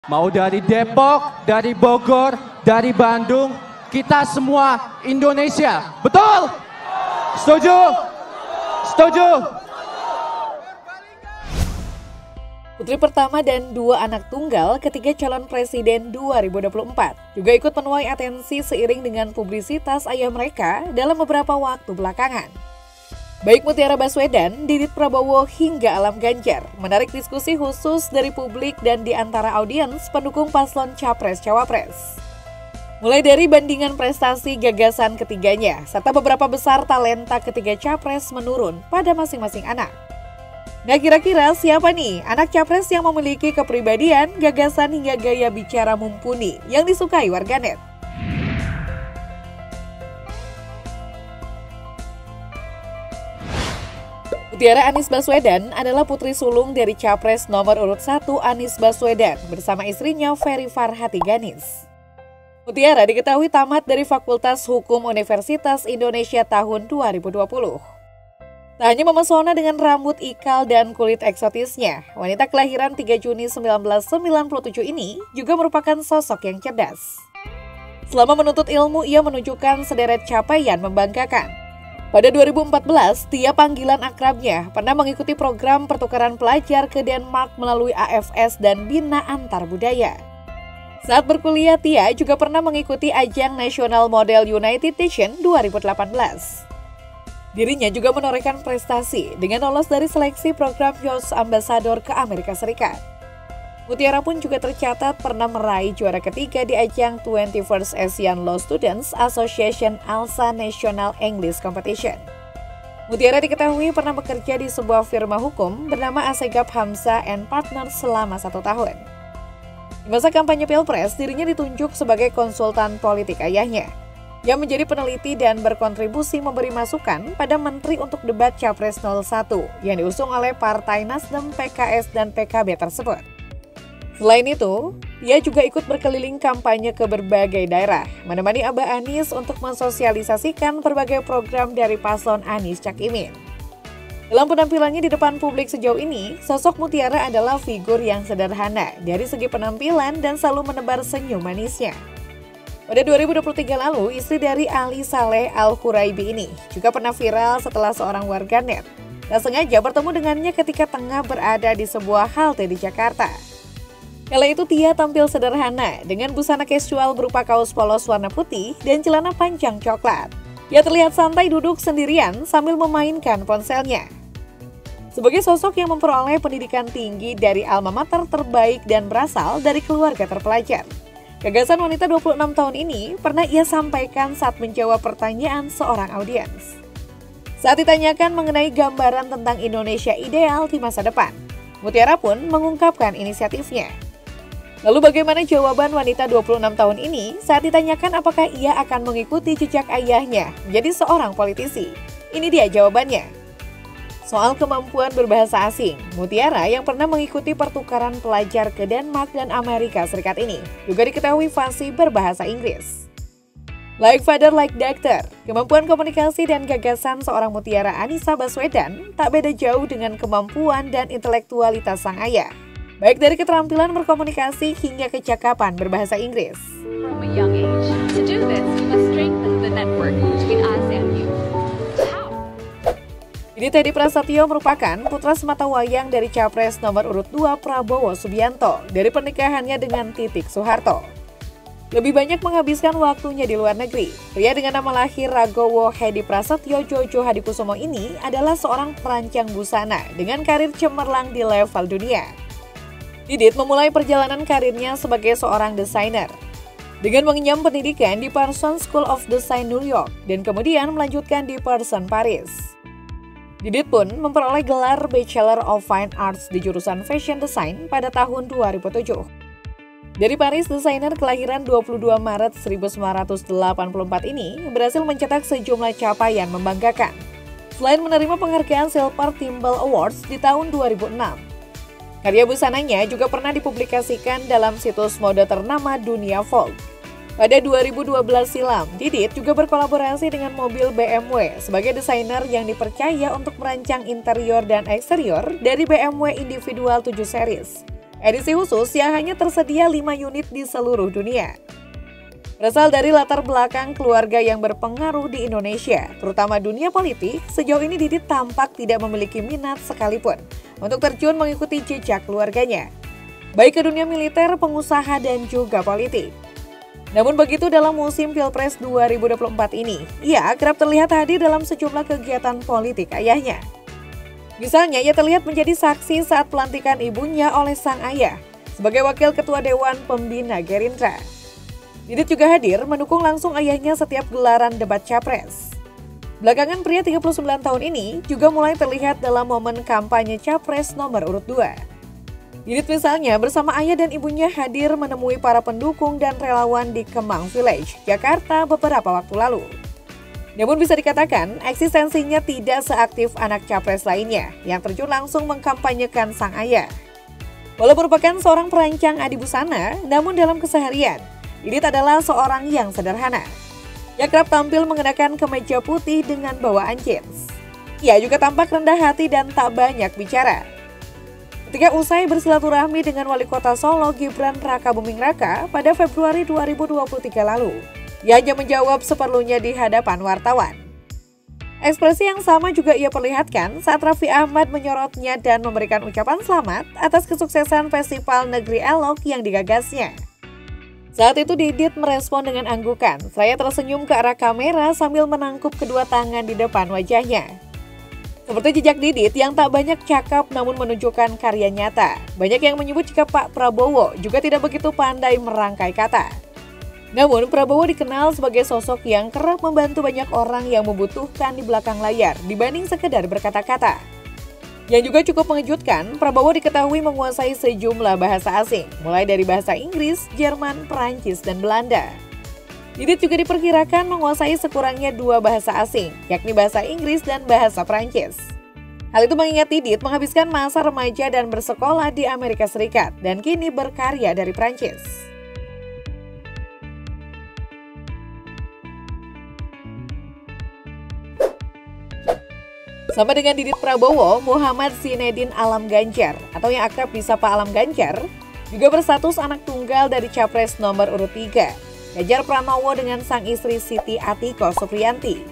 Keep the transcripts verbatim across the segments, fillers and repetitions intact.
Mau dari Depok, dari Bogor, dari Bandung, kita semua Indonesia. Betul? Setuju? Setuju? Putri pertama dan dua anak tunggal ketiga calon presiden dua ribu dua puluh empat juga ikut menuai atensi seiring dengan publisitas ayah mereka dalam beberapa waktu belakangan. Baik Mutiara Baswedan, Didit Prabowo hingga Alam Ganjar menarik diskusi khusus dari publik dan di antara audiens pendukung paslon Capres-Cawapres. Mulai dari bandingan prestasi gagasan ketiganya, serta beberapa besar talenta ketiga Capres menurun pada masing-masing anak. Nah kira-kira siapa nih anak Capres yang memiliki kepribadian, gagasan hingga gaya bicara mumpuni yang disukai warganet? Mutiara Anies Baswedan adalah putri sulung dari Capres nomor urut satu Anies Baswedan bersama istrinya Ferry Farhati Ganis. Mutiara diketahui tamat dari Fakultas Hukum Universitas Indonesia tahun dua ribu dua puluh. Tak hanya memesona dengan rambut ikal dan kulit eksotisnya, wanita kelahiran tiga Juni seribu sembilan ratus sembilan puluh tujuh ini juga merupakan sosok yang cerdas. Selama menuntut ilmu, ia menunjukkan sederet capaian membanggakan. Pada dua ribu empat belas, Tia panggilan akrabnya pernah mengikuti program pertukaran pelajar ke Denmark melalui A F S dan Bina Antar Budaya. Saat berkuliah, Tia juga pernah mengikuti ajang National Model United Nation dua ribu delapan belas. Dirinya juga menorehkan prestasi dengan lolos dari seleksi program Youth Ambassador ke Amerika Serikat. Mutiara pun juga tercatat pernah meraih juara ketiga di ajang twenty-first Asian Law Students Association ALSA National English Competition. Mutiara diketahui pernah bekerja di sebuah firma hukum bernama Assegaf Hamzah and Partners selama satu tahun. Di masa kampanye Pilpres, dirinya ditunjuk sebagai konsultan politik ayahnya, yang menjadi peneliti dan berkontribusi memberi masukan pada menteri untuk debat Capres nol satu yang diusung oleh Partai Nasdem, P K S, dan P K B tersebut. Selain itu, ia juga ikut berkeliling kampanye ke berbagai daerah, menemani Abah Anies untuk mensosialisasikan berbagai program dari paslon Anies Cak Imin. Dalam penampilannya di depan publik sejauh ini, sosok Mutiara adalah figur yang sederhana dari segi penampilan dan selalu menebar senyum manisnya. Pada dua ribu dua puluh tiga lalu, istri dari Ali Saleh Al-Huraibi ini juga pernah viral setelah seorang warganet tak sengaja bertemu dengannya ketika tengah berada di sebuah halte di Jakarta. Kala itu Tia tampil sederhana dengan busana casual berupa kaos polos warna putih dan celana panjang coklat. Ia terlihat santai duduk sendirian sambil memainkan ponselnya. Sebagai sosok yang memperoleh pendidikan tinggi dari alma mater terbaik dan berasal dari keluarga terpelajar, gagasan wanita dua puluh enam tahun ini pernah ia sampaikan saat menjawab pertanyaan seorang audiens. Saat ditanyakan mengenai gambaran tentang Indonesia ideal di masa depan, Mutiara pun mengungkapkan inisiatifnya. Lalu bagaimana jawaban wanita dua puluh enam tahun ini saat ditanyakan apakah ia akan mengikuti jejak ayahnya menjadi seorang politisi? Ini dia jawabannya. Soal kemampuan berbahasa asing, Mutiara yang pernah mengikuti pertukaran pelajar ke Denmark dan Amerika Serikat ini juga diketahui fasih berbahasa Inggris. Like father, like doctor, kemampuan komunikasi dan gagasan seorang Mutiara Anissa Baswedan tak beda jauh dengan kemampuan dan intelektualitas sang ayah, baik dari keterampilan berkomunikasi hingga kecakapan berbahasa Inggris. From a young age. To do this, we must strengthen the network between us and you. How? Ini Teddy Prasetyo merupakan putra sematawayang dari Capres nomor urut dua Prabowo Subianto dari pernikahannya dengan Titik Soeharto. Lebih banyak menghabiskan waktunya di luar negeri. Pria dengan nama lahir Ragowo Hedi Prasetyo Jojo Hadikusumo ini adalah seorang perancang busana dengan karir cemerlang di level dunia. Didit memulai perjalanan karirnya sebagai seorang desainer dengan mengenyam pendidikan di Parsons School of Design New York dan kemudian melanjutkan di Parsons Paris. Didit pun memperoleh gelar Bachelor of Fine Arts di jurusan Fashion Design pada tahun dua ribu tujuh. Dari Paris, desainer kelahiran dua puluh dua Maret seribu sembilan ratus delapan puluh empat ini berhasil mencetak sejumlah capaian membanggakan. Selain menerima penghargaan Silver Thimble Awards di tahun dua ribu enam. Karya busananya juga pernah dipublikasikan dalam situs mode ternama Dunia Vogue. Pada dua ribu dua belas silam, Didit juga berkolaborasi dengan mobil B M W sebagai desainer yang dipercaya untuk merancang interior dan eksterior dari B M W Individual tujuh Series. edisi khusus yang hanya tersedia lima unit di seluruh dunia. Berasal dari latar belakang keluarga yang berpengaruh di Indonesia, terutama dunia politik, sejauh ini Didit tampak tidak memiliki minat sekalipun untuk terjun mengikuti jejak keluarganya, baik ke dunia militer, pengusaha, dan juga politik. Namun begitu dalam musim Pilpres dua ribu dua puluh empat ini, ia kerap terlihat hadir dalam sejumlah kegiatan politik ayahnya. Misalnya, ia terlihat menjadi saksi saat pelantikan ibunya oleh sang ayah sebagai Wakil Ketua Dewan Pembina Gerindra. Didit juga hadir mendukung langsung ayahnya setiap gelaran debat Capres. Belakangan pria tiga puluh sembilan tahun ini juga mulai terlihat dalam momen kampanye Capres nomor urut dua. Didit misalnya bersama ayah dan ibunya hadir menemui para pendukung dan relawan di Kemang Village, Jakarta beberapa waktu lalu. Namun bisa dikatakan eksistensinya tidak seaktif anak Capres lainnya yang terjun langsung mengkampanyekan sang ayah. Walau merupakan seorang perancang adi busana, namun dalam keseharian, Didit adalah seorang yang sederhana. Ia kerap tampil mengenakan kemeja putih dengan bawaan jeans. Ia juga tampak rendah hati dan tak banyak bicara. Ketika usai bersilaturahmi dengan Wali Kota Solo Gibran Rakabuming Raka pada Februari dua ribu dua puluh tiga lalu, ia hanya menjawab seperlunya di hadapan wartawan. Ekspresi yang sama juga ia perlihatkan saat Raffi Ahmad menyorotnya dan memberikan ucapan selamat atas kesuksesan Festival Negeri Elok yang digagasnya. Saat itu Didit merespon dengan anggukan. Saya tersenyum ke arah kamera sambil menangkup kedua tangan di depan wajahnya. Seperti jejak Didit yang tak banyak cakap namun menunjukkan karya nyata. Banyak yang menyebut jika Pak Prabowo juga tidak begitu pandai merangkai kata. Namun Prabowo dikenal sebagai sosok yang kerap membantu banyak orang yang membutuhkan di belakang layar dibanding sekedar berkata-kata. Yang juga cukup mengejutkan, Prabowo diketahui menguasai sejumlah bahasa asing, mulai dari bahasa Inggris, Jerman, Perancis, dan Belanda. Didit juga diperkirakan menguasai sekurangnya dua bahasa asing, yakni bahasa Inggris dan bahasa Perancis. Hal itu mengingat Didit menghabiskan masa remaja dan bersekolah di Amerika Serikat, dan kini berkarya dari Perancis. Sama dengan Didit Prabowo, Muhammad Zinedine Alam Ganjar atau yang akrab disapa Alam Ganjar juga berstatus anak tunggal dari Capres nomor urut tiga, Ganjar Pranowo dengan sang istri Siti Atiko Supriyanti.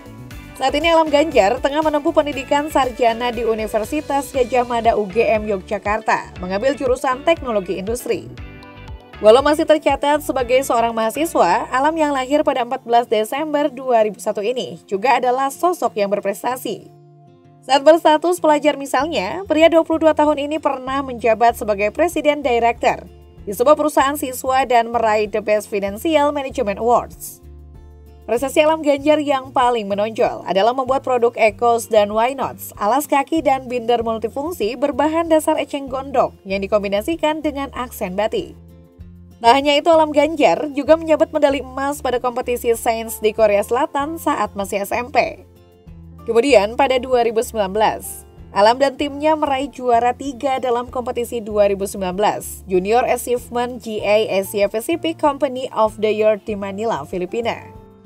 Saat ini Alam Ganjar tengah menempuh pendidikan sarjana di Universitas Gadjah Mada U G M Yogyakarta, mengambil jurusan Teknologi Industri. Walau masih tercatat sebagai seorang mahasiswa, Alam yang lahir pada empat belas Desember dua ribu satu ini juga adalah sosok yang berprestasi. Saat berstatus pelajar misalnya, pria dua puluh dua tahun ini pernah menjabat sebagai Presiden Director di sebuah perusahaan siswa dan meraih The Best Financial Management Awards. Prestasi Alam Ganjar yang paling menonjol adalah membuat produk Ecos dan Why Nots, alas kaki dan binder multifungsi berbahan dasar eceng gondok yang dikombinasikan dengan aksen batik. Tak hanya itu, Alam Ganjar juga menjabat medali emas pada kompetisi sains di Korea Selatan saat masih S M P. Kemudian pada dua ribu sembilan belas, Alam dan timnya meraih juara tiga dalam kompetisi dua ribu sembilan belas Junior Achievement G A Asia Pacific Company of the Year di Manila, Filipina.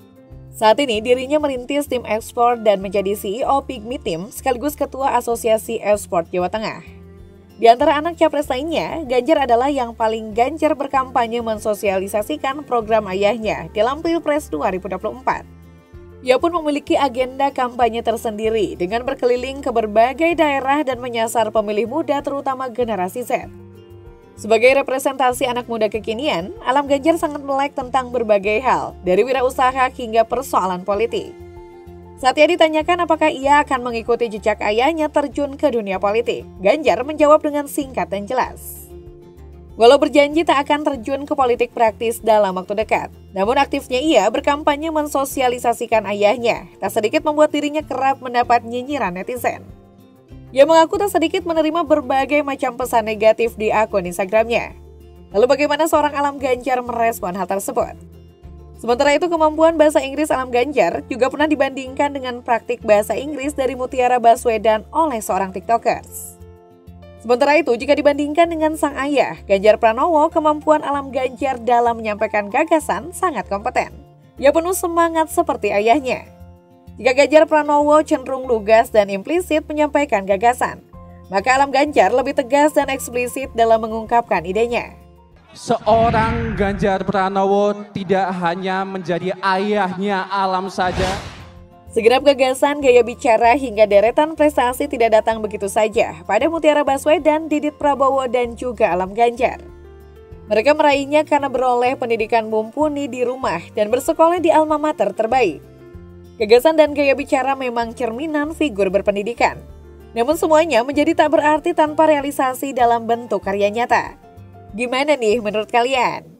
Saat ini dirinya merintis tim ekspor dan menjadi C E O Pigmy Team sekaligus Ketua Asosiasi Ekspor Jawa Tengah. Di antara anak Capres lainnya, Ganjar adalah yang paling gencar berkampanye mensosialisasikan program ayahnya dalam Pilpres dua ribu dua puluh empat. Ia pun memiliki agenda kampanye tersendiri dengan berkeliling ke berbagai daerah dan menyasar pemilih muda terutama generasi Z. Sebagai representasi anak muda kekinian, Alam Ganjar sangat melek tentang berbagai hal, dari wirausaha hingga persoalan politik. Saat ia ditanyakan apakah ia akan mengikuti jejak ayahnya terjun ke dunia politik, Ganjar menjawab dengan singkat dan jelas. Walau berjanji tak akan terjun ke politik praktis dalam waktu dekat, namun aktifnya ia berkampanye mensosialisasikan ayahnya, tak sedikit membuat dirinya kerap mendapat nyinyiran netizen. Ia mengaku tak sedikit menerima berbagai macam pesan negatif di akun Instagramnya. Lalu bagaimana seorang Alam Ganjar merespon hal tersebut? Sementara itu, kemampuan bahasa Inggris Alam Ganjar juga pernah dibandingkan dengan praktik bahasa Inggris dari Mutiara Baswedan oleh seorang TikTokers. Sementara itu, jika dibandingkan dengan sang ayah, Ganjar Pranowo, kemampuan Alam Ganjar dalam menyampaikan gagasan sangat kompeten. Ia penuh semangat seperti ayahnya. Jika Ganjar Pranowo cenderung lugas dan implisit menyampaikan gagasan, Maka Alam Ganjar lebih tegas dan eksplisit dalam mengungkapkan idenya. Seorang Ganjar Pranowo tidak hanya menjadi ayahnya Alam saja. Segenap gagasan, gaya bicara, hingga deretan prestasi tidak datang begitu saja pada Mutiara Baswedan, Didit Prabowo, dan juga Alam Ganjar. Mereka meraihnya karena beroleh pendidikan mumpuni di rumah dan bersekolah di alma mater terbaik. Gagasan dan gaya bicara memang cerminan figur berpendidikan. Namun semuanya menjadi tak berarti tanpa realisasi dalam bentuk karya nyata. Gimana nih menurut kalian?